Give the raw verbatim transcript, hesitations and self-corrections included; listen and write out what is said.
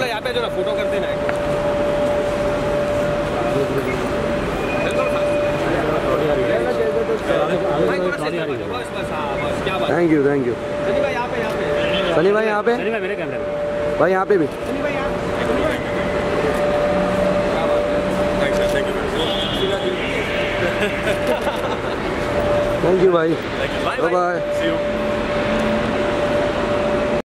यहाँ पे जो ना फोटो करते ना thank you thank you. Sunny भाई यहाँ पे यहाँ पे सनी भाई यहाँ पे सनी भाई मेरे कैमरे में भाई यहाँ पे भी सनी भाई यहाँ थैंक यू भाई बाय बाय।